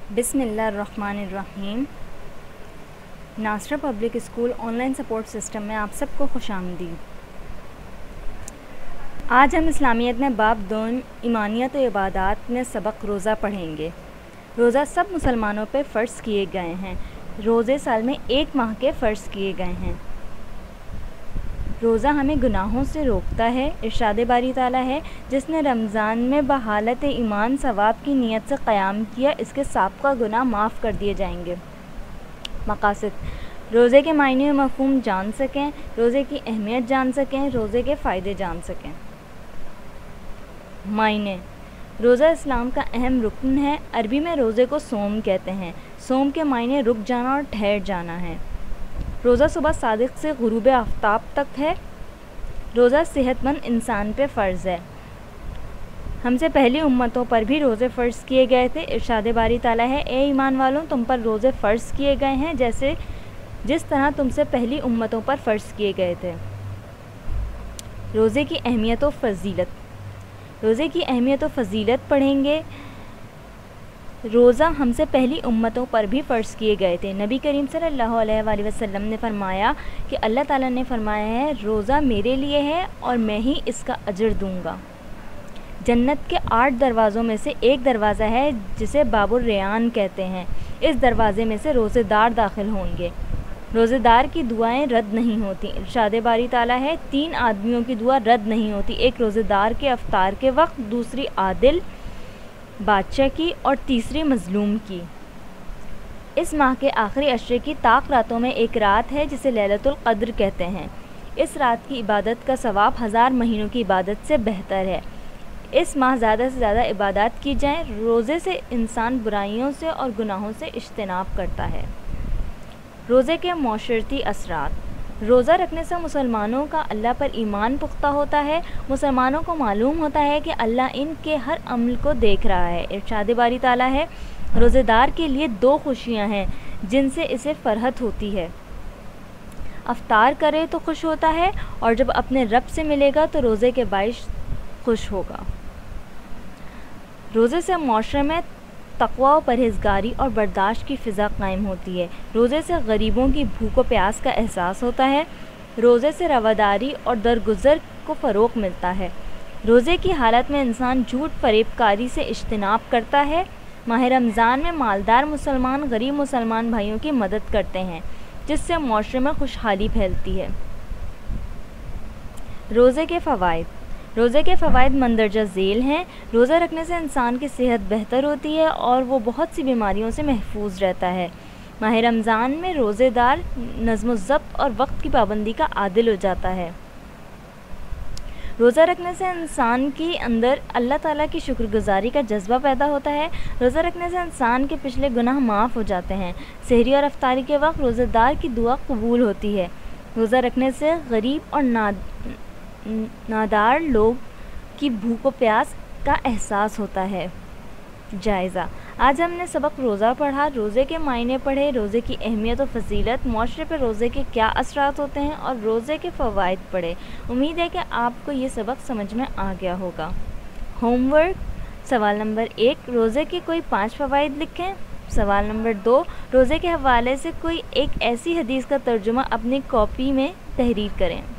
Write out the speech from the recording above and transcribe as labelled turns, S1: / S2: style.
S1: بسم اللہ الرحمن الرحیم۔ Nasira public school online support system میں آپ سب کو خوش آمدید۔ آج ہم اسلامیت میں باب 2 ایمانیت و عبادات میں سبق روزہ پڑھیں گے۔ روزہ سب مسلمانوں پہ فرض کیے گئے ہیں۔ روزے سال میں 1 ماہ کے فرض کیے گئے ہیں۔ روزہ ہمیں گناہوں سے روکتا ہے۔ ارشاد باری تعالیٰ ہے، جس نے رمضان میں بحالت ایمان ثواب کی نیت سے قیام کیا، اس کے سابقہ گناہ معاف کر دیے جائیں گے۔ مقاصد: روزے کے معنی و مفہوم جان سکیں، روزے کی اہمیت جان سکیں، روزے کے فائدے جان سکیں۔ معنی: روزہ اسلام کا اہم رکن ہے۔ عربی میں روزے کو صوم کہتے ہیں۔ صوم کے معنی رک جانا اور ٹھہر جانا ہے۔ روزہ صبح صادق سے غروب آفتاب تک ہے۔ روزہ صحت مند انسان پہ فرض ہے۔ ہم سے پہلی امتوں پر بھی روزے فرض کیے گئے تھے۔ ارشاد باری تعالیٰ ہے، اے ایمان والوں، تم پر روزے فرض کیے گئے ہیں جس طرح تم سے پہلی امتوں پر فرض کیے گئے تھے۔ روزے کی اہمیت و فضیلت۔ روزے کی اہمیت و فضیلت پڑھیں گے۔ روزہ ہم سے پہلی امتوں پر بھی فرض کیے گئے تھے۔ نبی کریم صلی اللہ علیہ وآلہ وسلم نے فرمایا کہ اللہ تعالیٰ نے فرمایا ہے، روزہ میرے لیے ہے اور میں ہی اس کا اجر دوں گا۔ جنت کے 8 دروازوں میں سے ایک دروازہ ہے جسے باب الریان کہتے ہیں۔ اس دروازے میں سے روزے دار داخل ہوں گے۔ روزے دار کی دعائیں رد نہیں ہوتی۔ ارشاد باری تعالیٰ ہے، 3 آدمیوں کی دعا رد نہیں ہوتی، ایک روزے دار کے افطار کے وقت، دوسری عادل بادشاہ کی اور تیسری مظلوم کی۔ اس ماہ کے آخری عشرے کی طاق راتوں میں ایک رات ہے جسے لیلۃ القدر کہتے ہیں۔ اس رات کی عبادت کا ثواب 1000 مہینوں کی عبادت سے بہتر ہے۔ اس ماہ زیادہ سے زیادہ عبادات کی جائیں۔ روزے سے انسان برائیوں سے اور گناہوں سے اجتناب کرتا ہے۔ روزے کے معاشرتی اثرات۔ روزہ رکھنے سے مسلمانوں کا اللہ پر ایمان پختہ ہوتا ہے۔ مسلمانوں کو معلوم ہوتا ہے کہ اللہ ان کے ہر عمل کو دیکھ رہا ہے۔ ارشاد باری تعالیٰ ہے، روزے دار کے لیے 2 خوشیاں ہیں جن سے اسے فرحت ہوتی ہے۔ افطار کرے تو خوش ہوتا ہے اور جب اپنے رب سے ملے گا تو روزے کے باعث خوش ہوگا۔ روزے سے معاشرے میں تقویٰ و پرہیزگاری اور برداشت کی فضا قائم ہوتی ہے۔ روزے سے غریبوں کی بھوک و پیاس کا احساس ہوتا ہے۔ روزے سے رواداری اور درگزر کو فروغ ملتا ہے۔ روزے کی حالت میں انسان جھوٹ فریب کاری سے اجتناب کرتا ہے۔ ماہ رمضان میں مالدار مسلمان غریب مسلمان بھائیوں کی مدد کرتے ہیں، جس سے معاشرے میں خوشحالی پھیلتی ہے۔ روزے کے فوائد۔ روزے کے فوائد مندرجہ ذیل ہیں۔ روزہ رکھنے سے انسان کی صحت بہتر ہوتی ہے اور وہ بہت سی بیماریوں سے محفوظ رہتا ہے۔ ماہ رمضان میں روزے دار نظم و ضبط اور وقت کی پابندی کا عادل ہو جاتا ہے۔ روزہ رکھنے سے انسان کے اندر اللہ تعالیٰ کی شکر گزاری کا جذبہ پیدا ہوتا ہے۔ روزہ رکھنے سے انسان کے پچھلے گناہ معاف ہو جاتے ہیں۔ سحری اور افطاری کے وقت روزہ دار کی دعا قبول ہوتی ہے۔ روزہ رکھنے سے غریب اور نادار لوگ کی بھوک و پیاس کا احساس ہوتا ہے۔ جائزہ۔ آج ہم نے سبق روزہ پڑھا، روزے کے معنی پڑھے، روزے کی اہمیت و فضیلت، معاشرے پر روزے کے کیا اثرات ہوتے ہیں اور روزے کے فوائد پڑھے۔ امید ہے کہ آپ کو یہ سبق سمجھ میں آ گیا ہوگا۔ ہوم ورک: سوال نمبر 1، روزے کے کوئی 5 فوائد لکھیں۔ سوال نمبر 2، روزے کے حوالے سے کوئی ایک ایسی حدیث کا ترجمہ اپنی کاپی میں تحریر کریں۔